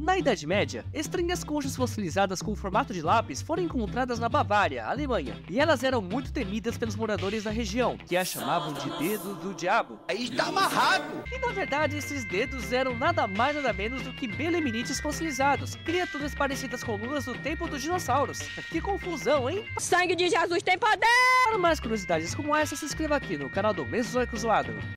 Na Idade Média, estranhas conchas fossilizadas com formato de lápis foram encontradas na Bavária, Alemanha, e elas eram muito temidas pelos moradores da região, que as chamavam de dedo do diabo. Aí está amarrado! E na verdade, esses dedos eram nada mais nada menos do que belemnites fossilizados, criaturas parecidas com lulas do tempo dos dinossauros. Que confusão, hein? Sangue de Jesus tem poder! Para mais curiosidades como essa, se inscreva aqui no canal do Mesozoico Zoado.